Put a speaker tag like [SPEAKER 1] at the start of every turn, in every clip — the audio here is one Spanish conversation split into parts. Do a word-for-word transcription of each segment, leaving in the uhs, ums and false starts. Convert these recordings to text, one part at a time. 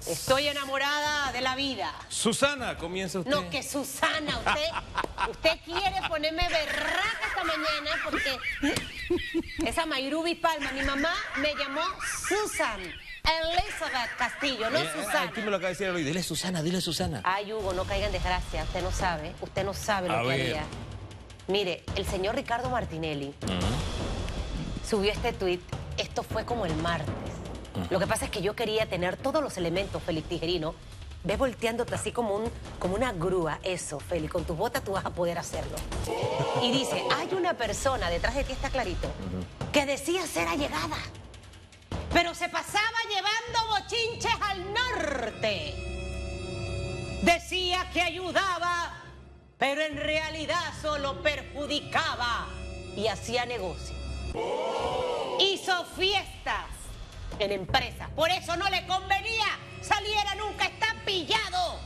[SPEAKER 1] Estoy enamorada de la vida.
[SPEAKER 2] Susana, comienza usted.
[SPEAKER 1] No, que Susana, usted, usted quiere ponerme berraca esta mañana porque esa Mayrubi Palma, mi mamá me llamó Susan Elizabeth Castillo, no
[SPEAKER 2] Eh,
[SPEAKER 1] Susana.
[SPEAKER 2] Aquí me lo acaba de decir, dile Susana, dile Susana.
[SPEAKER 1] Ay, Hugo, no caiga en desgracia, usted no sabe, usted no sabe lo
[SPEAKER 2] A
[SPEAKER 1] que
[SPEAKER 2] ver.
[SPEAKER 1] haría. Mire, el señor Ricardo Martinelli
[SPEAKER 2] Uh-huh.
[SPEAKER 1] subió este tuit, esto fue como el martes. Lo que pasa es que yo quería tener todos los elementos, Félix Tijerino. Ves volteándote así como, un, como una grúa. Eso, Félix, con tus botas tú vas a poder hacerlo. Y dice, hay una persona, detrás de ti está clarito, que decía ser allegada, pero se pasaba llevando bochinches al norte. Decía que ayudaba, pero en realidad solo perjudicaba y hacía negocios. Hizo fiestas en empresas, por eso no le convenía saliera nunca, está pillado.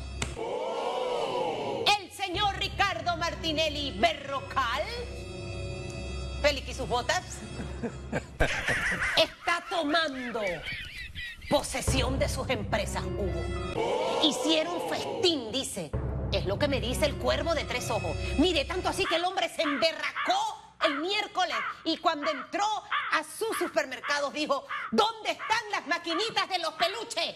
[SPEAKER 1] El señor Ricardo Martinelli Berrocal, Félix y sus botas, está tomando posesión de sus empresas, Hugo. Hicieron festín, dice, es lo que me dice el cuervo de tres ojos. Mire, tanto así que el hombre se emberracó el miércoles y cuando entró a sus supermercados dijo, ¿dónde están las maquinitas de los peluches?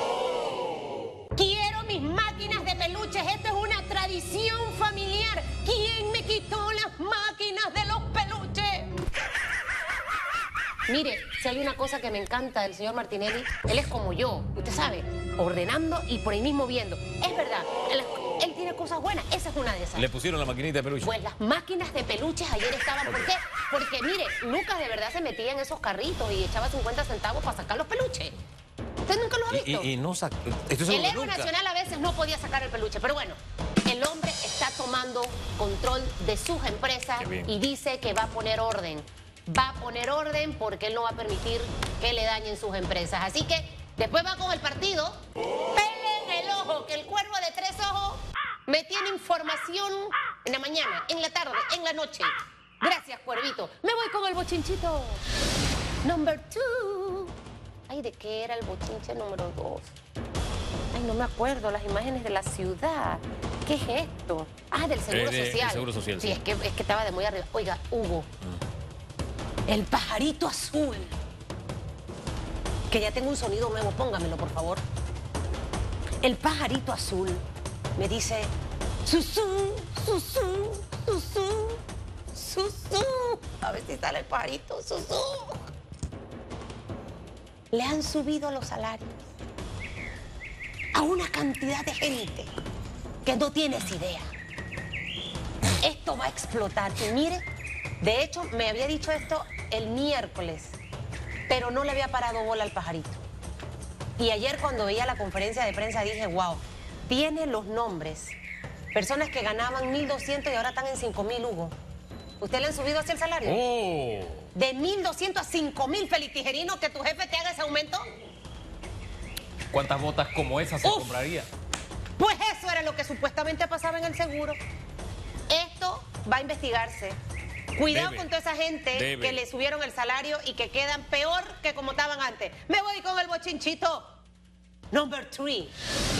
[SPEAKER 1] Quiero mis máquinas de peluches, esto es una tradición familiar. ¿Quién me quitó las máquinas de los peluches? Mire, si hay una cosa que me encanta del señor Martinelli, él es como yo, usted sabe, ordenando y por ahí mismo viendo. Es verdad, él, él tiene cosas buenas, esa es una de esas.
[SPEAKER 2] Le pusieron la maquinita de peluche.
[SPEAKER 1] Pues las máquinas de peluches ayer estaban, ¿por qué? Porque mire, Lucas de verdad se metía en esos carritos y echaba cincuenta centavos para sacar los peluches. ¿Usted nunca lo ha visto?
[SPEAKER 2] Y, y, y no sacó. Esto es
[SPEAKER 1] El
[SPEAKER 2] algo
[SPEAKER 1] héroe
[SPEAKER 2] nunca.
[SPEAKER 1] nacional a veces no podía sacar el peluche, pero bueno, el hombre está tomando control de sus empresas y dice que va a poner orden. Va a poner orden porque él no va a permitir que le dañen sus empresas. Así que después va con el partido, pelen el ojo, que el cuervo de tres ojos me tiene información en la mañana, en la tarde, en la noche. Gracias, cuervito. Me voy con el bochinchito. Number two. Ay, ¿de qué era el bochinche número dos? Ay, no me acuerdo, las imágenes de la ciudad. ¿Qué es esto? Ah, del Seguro
[SPEAKER 2] Eh, de-
[SPEAKER 1] Social.
[SPEAKER 2] del Seguro Social,
[SPEAKER 1] sí.
[SPEAKER 2] sí.
[SPEAKER 1] Es que, es que estaba de muy arriba. Oiga, Hugo, el pajarito azul. Que ya tengo un sonido nuevo, póngamelo, por favor. El pajarito azul me dice, susú, susú, susú, susú. A ver si sale el pajarito, susú. Le han subido los salarios a una cantidad de gente que no tienes idea. Esto va a explotar. Y mire, de hecho, me había dicho esto el miércoles, pero no le había parado bola al pajarito. Y ayer cuando veía la conferencia de prensa dije, wow, tiene los nombres. Personas que ganaban mil doscientos y ahora están en cinco mil, Hugo. ¿Usted le han subido así el salario?
[SPEAKER 2] Oh.
[SPEAKER 1] De mil doscientos a cinco mil, Félix Tijerino, que tu jefe te haga ese aumento.
[SPEAKER 3] ¿Cuántas botas como esas se
[SPEAKER 1] Uf.
[SPEAKER 3] compraría?
[SPEAKER 1] Pues eso era lo que supuestamente pasaba en el seguro. Esto va a investigarse. Cuidado
[SPEAKER 2] Debe.
[SPEAKER 1] con toda esa gente
[SPEAKER 2] Debe.
[SPEAKER 1] que le subieron el salario y que quedan peor que como estaban antes. Me voy con el bochinchito. Number three.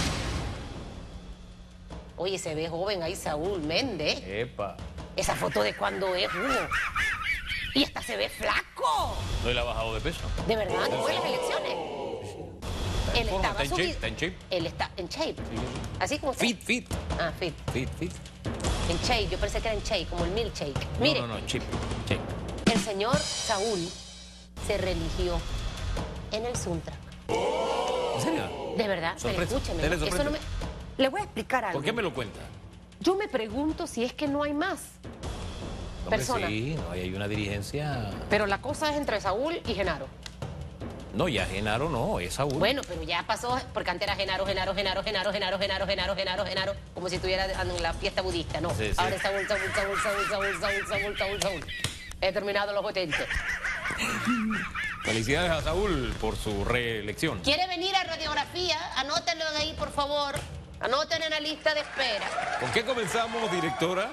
[SPEAKER 1] Oye, se ve joven ahí Saúl Méndez.
[SPEAKER 3] Epa.
[SPEAKER 1] Esa foto de cuando es Hugo. Y hasta se ve flaco.
[SPEAKER 2] No le ha bajado de peso.
[SPEAKER 1] De verdad, no fue en las elecciones.
[SPEAKER 2] Está en
[SPEAKER 1] Él
[SPEAKER 2] forma,
[SPEAKER 1] estaba
[SPEAKER 2] está en shape,
[SPEAKER 1] subido.
[SPEAKER 2] está en shape.
[SPEAKER 1] Él está en shape. Así como usted.
[SPEAKER 2] Fit, fit,
[SPEAKER 1] Ah, fit.
[SPEAKER 2] fit, fit.
[SPEAKER 1] En shake, yo pensé que era en shake, como el milkshake. Mire,
[SPEAKER 2] No, no, no, chip, chip.
[SPEAKER 1] el señor Saúl se religió en el Suntra.
[SPEAKER 2] ¿En serio?
[SPEAKER 1] De verdad, pero
[SPEAKER 2] Sorpresa.
[SPEAKER 1] escúcheme.
[SPEAKER 2] Dele
[SPEAKER 1] Eso
[SPEAKER 2] sorpresa.
[SPEAKER 1] no me... Le voy a explicar algo.
[SPEAKER 2] ¿Por qué me lo cuenta?
[SPEAKER 1] Yo me pregunto si es que no hay más
[SPEAKER 2] Hombre,
[SPEAKER 1] personas.
[SPEAKER 2] sí, no, ahí hay una dirigencia.
[SPEAKER 1] Pero la cosa es entre Saúl y Genaro.
[SPEAKER 2] No, ya Genaro no, es Saúl.
[SPEAKER 1] Bueno, pero ya pasó, porque antes era Genaro, Genaro, Genaro, Genaro, Genaro, Genaro, Genaro, Genaro, Genaro, como si estuviera en la fiesta budista, no.
[SPEAKER 2] Sí, sí.
[SPEAKER 1] Ahora es Saúl, Saúl, Saúl, Saúl, Saúl, Saúl, Saúl, Saúl, Saúl. He terminado los ochenta.
[SPEAKER 2] Felicidades a Saúl por su reelección.
[SPEAKER 1] ¿Quiere venir a radiografía? Anótenlo ahí, por favor. Anoten en la lista de espera.
[SPEAKER 2] ¿Con qué comenzamos, directora?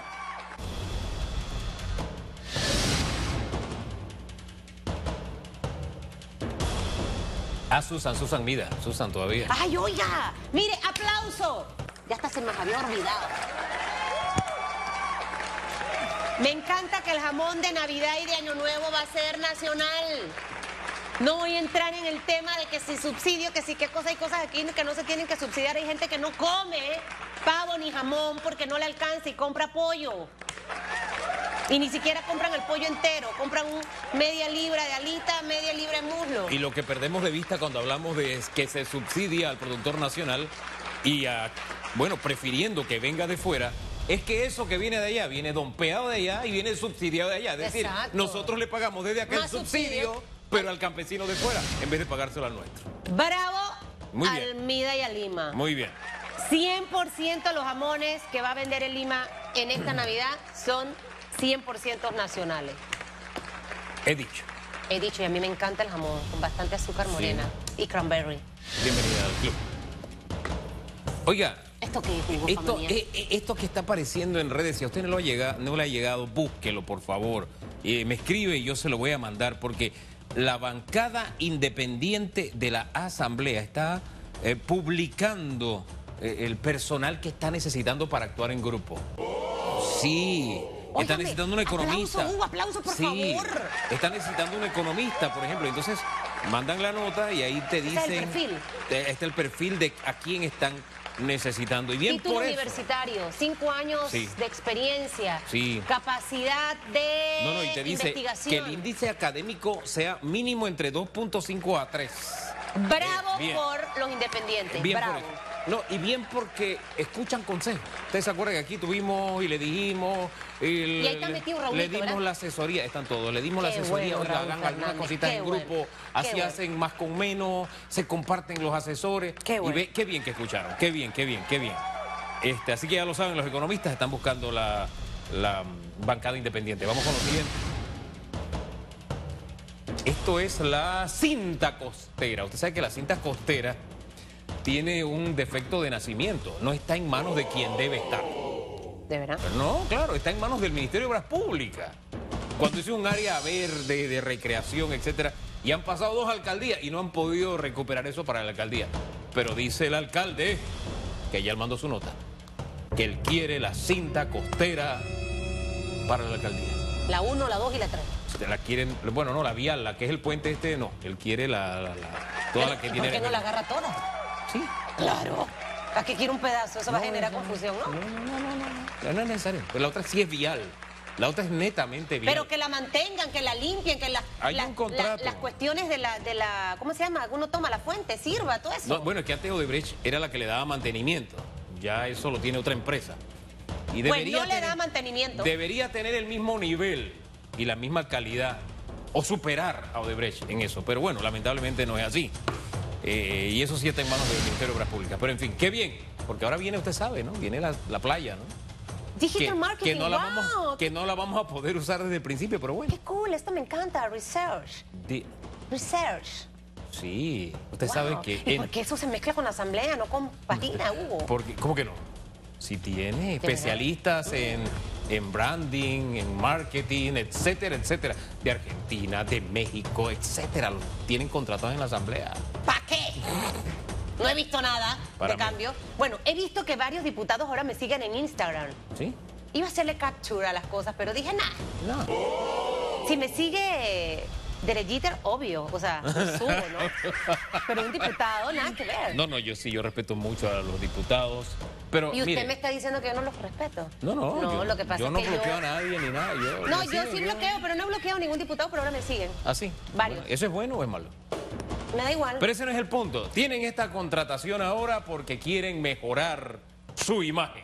[SPEAKER 2] Ah, Susan, Susan Mida, Susan todavía.
[SPEAKER 1] ¡Ay, oiga! Mire, aplauso. Ya hasta se me había olvidado. Me encanta que el jamón de Navidad y de Año Nuevo va a ser nacional. No voy a entrar en el tema de que si subsidio, que si qué cosa, hay cosas aquí que no se tienen que subsidiar. Hay gente que no come pavo ni jamón porque no le alcanza y compra pollo. Y ni siquiera compran el pollo entero, compran un media libra de alita, media libra de muslo.
[SPEAKER 2] Y lo que perdemos de vista cuando hablamos de es que se subsidia al productor nacional y, a, bueno, prefiriendo que venga de fuera, es que eso que viene de allá, viene dompeado de allá y viene subsidiado de allá. Es decir,
[SPEAKER 1] Exacto.
[SPEAKER 2] nosotros le pagamos desde acá
[SPEAKER 1] Más
[SPEAKER 2] el subsidio,
[SPEAKER 1] subsidio,
[SPEAKER 2] pero al campesino de fuera, en vez de pagárselo al nuestro.
[SPEAKER 1] Bravo
[SPEAKER 2] Muy
[SPEAKER 1] a
[SPEAKER 2] bien.
[SPEAKER 1] Almida y a Lima.
[SPEAKER 2] Muy bien.
[SPEAKER 1] cien por ciento los jamones que va a vender el Lima en esta Navidad son cien por ciento nacionales.
[SPEAKER 2] He dicho.
[SPEAKER 1] He dicho, y a mí me encanta el jamón, con bastante azúcar morena y cranberry.
[SPEAKER 2] Bienvenida al club. Oiga,
[SPEAKER 1] ¿Esto qué es, Hugo
[SPEAKER 2] esto,
[SPEAKER 1] Familiar?
[SPEAKER 2] eh, eh, esto que está apareciendo en redes, si a usted no, lo ha llegado, no le ha llegado, búsquelo, por favor. Eh, me escribe y yo se lo voy a mandar, porque la bancada independiente de la Asamblea está eh, publicando eh, el personal que está necesitando para actuar en grupo. Sí. Está
[SPEAKER 1] Óigame,
[SPEAKER 2] necesitando un economista.
[SPEAKER 1] aplauso, Hugo, aplauso, por
[SPEAKER 2] sí,
[SPEAKER 1] favor.
[SPEAKER 2] Está necesitando un economista, por ejemplo. Entonces, mandan la nota y ahí te
[SPEAKER 1] Este
[SPEAKER 2] dicen...
[SPEAKER 1] es el perfil.
[SPEAKER 2] eh, Este es el perfil de a quién están necesitando. Y bien
[SPEAKER 1] Título
[SPEAKER 2] por eso.
[SPEAKER 1] universitario, cinco años
[SPEAKER 2] Sí.
[SPEAKER 1] de experiencia,
[SPEAKER 2] Sí.
[SPEAKER 1] capacidad de
[SPEAKER 2] No, no, y te dice
[SPEAKER 1] investigación.
[SPEAKER 2] que el índice académico sea mínimo entre dos punto cinco a tres.
[SPEAKER 1] Bravo
[SPEAKER 2] Bien.
[SPEAKER 1] por los independientes,
[SPEAKER 2] Bien
[SPEAKER 1] bravo.
[SPEAKER 2] por eso. No, y bien porque escuchan consejos. Ustedes se acuerdan que aquí tuvimos y le dijimos... el-
[SPEAKER 1] Y ahí está metido Raulito,
[SPEAKER 2] le dimos
[SPEAKER 1] ¿verdad?
[SPEAKER 2] la asesoría, están todos, le dimos la
[SPEAKER 1] Qué
[SPEAKER 2] asesoría,
[SPEAKER 1] bueno,
[SPEAKER 2] oiga,
[SPEAKER 1] Raúl
[SPEAKER 2] hagan algunas
[SPEAKER 1] Fernández,
[SPEAKER 2] cositas
[SPEAKER 1] qué
[SPEAKER 2] en
[SPEAKER 1] bueno,
[SPEAKER 2] grupo,
[SPEAKER 1] qué
[SPEAKER 2] así
[SPEAKER 1] bueno.
[SPEAKER 2] hacen más con menos, se comparten los asesores.
[SPEAKER 1] Qué bueno.
[SPEAKER 2] Y ve, qué bien que escucharon, qué bien, qué bien, qué bien. Este, así que ya lo saben, los economistas están buscando la, la mm, bancada independiente. Vamos con lo siguiente. Esto es la cinta costera. Usted sabe que la cinta costera tiene un defecto de nacimiento. No está en manos de quien debe estar.
[SPEAKER 1] ¿De verdad?
[SPEAKER 2] No, claro, está en manos del Ministerio de Obras Públicas. Cuando es un área verde, de recreación, etcétera, y han pasado dos alcaldías y no han podido recuperar eso para la alcaldía. Pero dice el alcalde que ya él mandó su nota, que él quiere la cinta costera para la alcaldía.
[SPEAKER 1] La uno, la dos y la tres.
[SPEAKER 2] Se la quieren, bueno, no, la vial, la que es el puente este, no. Él quiere la, la- la- toda la que
[SPEAKER 1] ¿Por
[SPEAKER 2] tiene...
[SPEAKER 1] qué no la agarra toda?
[SPEAKER 2] Sí.
[SPEAKER 1] Claro. ¿A qué quiere un pedazo? Eso va a
[SPEAKER 2] No,
[SPEAKER 1] generar
[SPEAKER 2] no,
[SPEAKER 1] confusión, ¿no?
[SPEAKER 2] No, no, no, no, no. No es necesario. Pero la otra sí es vial. La otra es netamente vial.
[SPEAKER 1] Pero que la mantengan, que la limpien, que la,
[SPEAKER 2] Hay
[SPEAKER 1] la-
[SPEAKER 2] un contrato.
[SPEAKER 1] la- las cuestiones de la, de la, ¿cómo se llama? Uno toma la fuente, sirva, todo eso.
[SPEAKER 2] No, bueno, es que antes Odebrecht era la que le daba mantenimiento. Ya eso lo tiene otra empresa. Y
[SPEAKER 1] pues
[SPEAKER 2] debería
[SPEAKER 1] no le
[SPEAKER 2] tener-
[SPEAKER 1] da mantenimiento.
[SPEAKER 2] Debería tener el mismo nivel y la misma calidad. O superar a Odebrecht en eso. Pero bueno, lamentablemente no es así. Eh, y eso sí está en manos del Ministerio de Obras Públicas. Pero en fin, qué bien. Porque ahora viene, usted sabe, ¿no? Viene la, la playa, ¿no?
[SPEAKER 1] Digital
[SPEAKER 2] Que,
[SPEAKER 1] marketing,
[SPEAKER 2] que no la
[SPEAKER 1] wow.
[SPEAKER 2] vamos, que no la vamos a poder usar desde el principio, pero bueno.
[SPEAKER 1] Qué cool, esto me encanta. Research.
[SPEAKER 2] Di-
[SPEAKER 1] Research.
[SPEAKER 2] Sí, usted
[SPEAKER 1] Wow.
[SPEAKER 2] sabe que...
[SPEAKER 1] ¿Y
[SPEAKER 2] en-
[SPEAKER 1] por qué eso se mezcla con la asamblea, no con página, Hugo?
[SPEAKER 2] Porque, ¿cómo que no? Si tiene especialistas en, en branding, en marketing, etcétera, etcétera, de Argentina, de México, etcétera, los tienen contratados en la asamblea.
[SPEAKER 1] ¿Para qué? No he visto nada
[SPEAKER 2] Para
[SPEAKER 1] de
[SPEAKER 2] mí.
[SPEAKER 1] cambio. Bueno, he visto que varios diputados ahora me siguen en Instagram.
[SPEAKER 2] ¿Sí?
[SPEAKER 1] Iba a hacerle capture a las cosas, pero dije, nah,
[SPEAKER 2] No.
[SPEAKER 1] si me sigue derechita, obvio, o sea, lo subo, ¿no? Pero un diputado, nada que ver.
[SPEAKER 2] No, no, yo sí, yo respeto mucho a los diputados, pero
[SPEAKER 1] Y usted
[SPEAKER 2] mire,
[SPEAKER 1] me está diciendo que yo no los respeto.
[SPEAKER 2] no, no,
[SPEAKER 1] No,
[SPEAKER 2] yo,
[SPEAKER 1] lo que pasa
[SPEAKER 2] yo
[SPEAKER 1] es
[SPEAKER 2] no
[SPEAKER 1] que
[SPEAKER 2] bloqueo
[SPEAKER 1] yo...
[SPEAKER 2] a nadie ni nada. Yo,
[SPEAKER 1] No,
[SPEAKER 2] me
[SPEAKER 1] yo
[SPEAKER 2] siguen,
[SPEAKER 1] sí bloqueo, pero no he bloqueado a ningún diputado, pero ahora me siguen.
[SPEAKER 2] ¿Ah, sí?
[SPEAKER 1] Varios.
[SPEAKER 2] Bueno, ¿eso es bueno o es malo?
[SPEAKER 1] Me da igual.
[SPEAKER 2] Pero ese no es el punto. Tienen esta contratación ahora porque quieren mejorar su imagen.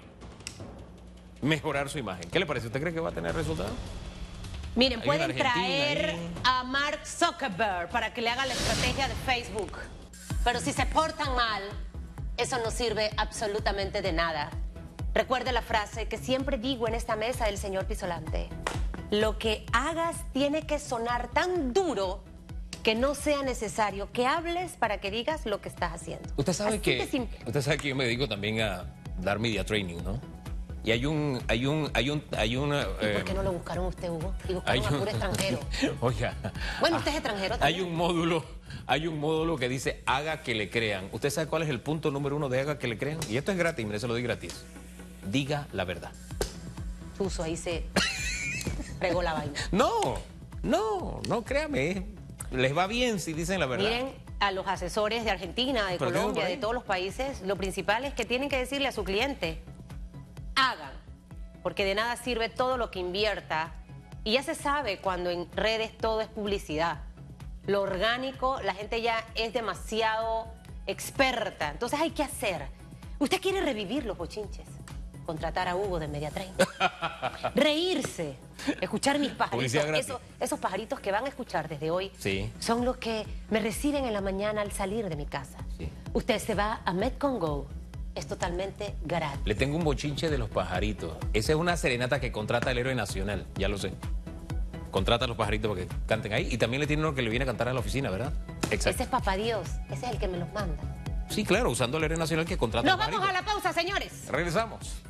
[SPEAKER 2] Mejorar su imagen. ¿Qué le parece? ¿Usted cree que va a tener resultados?
[SPEAKER 1] Miren,
[SPEAKER 2] Hay una
[SPEAKER 1] pueden
[SPEAKER 2] argentina
[SPEAKER 1] traer
[SPEAKER 2] ahí.
[SPEAKER 1] a Mark Zuckerberg para que le haga la estrategia de Facebook. Pero si se portan mal, eso no sirve absolutamente de nada. Recuerde la frase que siempre digo en esta mesa del señor Pisolante. Lo que hagas tiene que sonar tan duro que no sea necesario que hables para que digas lo que estás haciendo.
[SPEAKER 2] Usted sabe
[SPEAKER 1] Así
[SPEAKER 2] que
[SPEAKER 1] de simple.
[SPEAKER 2] usted sabe que yo me dedico también a dar media training, ¿no? Y hay un hay un hay un hay una
[SPEAKER 1] ¿Y
[SPEAKER 2] eh,
[SPEAKER 1] por qué no lo buscaron usted, Hugo? Y
[SPEAKER 2] hay
[SPEAKER 1] buscaron a puro extranjero.
[SPEAKER 2] Oiga.
[SPEAKER 1] Bueno, usted es extranjero
[SPEAKER 2] Hay
[SPEAKER 1] también.
[SPEAKER 2] un módulo hay un módulo que dice haga que le crean. ¿Usted sabe cuál es el punto número uno de haga que le crean? Y esto es gratis, mire, se lo doy gratis. Diga la verdad.
[SPEAKER 1] Chuzo, ahí se fregó la vaina.
[SPEAKER 2] No, no, no, créame. Les va bien si dicen la verdad.
[SPEAKER 1] Miren, a los asesores de Argentina, de
[SPEAKER 2] Pero
[SPEAKER 1] Colombia,
[SPEAKER 2] por ahí.
[SPEAKER 1] de todos los países, lo principal es que tienen que decirle a su cliente, hagan, porque de nada sirve todo lo que invierta. Y ya se sabe cuando en redes todo es publicidad. Lo orgánico, la gente ya es demasiado experta. Entonces hay que hacer. Usted quiere revivir los bochinches. Contratar a Hugo de Media treinta. Reírse. Escuchar mis pajaritos.
[SPEAKER 2] Publicidad gratis.
[SPEAKER 1] Esos, esos pajaritos que van a escuchar desde hoy
[SPEAKER 2] Sí.
[SPEAKER 1] son los que me reciben en la mañana al salir de mi casa.
[SPEAKER 2] Sí.
[SPEAKER 1] Usted se va a Metcon Go. Es totalmente gratis.
[SPEAKER 2] Le tengo un bochinche de los pajaritos. Esa es una serenata que contrata el héroe nacional, ya lo sé. Contrata a los pajaritos para que canten ahí. Y también le tiene uno que le viene a cantar a la oficina, ¿verdad?
[SPEAKER 1] Ese
[SPEAKER 2] Exacto.
[SPEAKER 1] es Papá Dios. Ese es el que me los manda.
[SPEAKER 2] Sí, claro, usando el héroe nacional que contrata
[SPEAKER 1] Nos
[SPEAKER 2] a los
[SPEAKER 1] vamos a
[SPEAKER 2] pajaritos.
[SPEAKER 1] la pausa, señores.
[SPEAKER 2] Regresamos.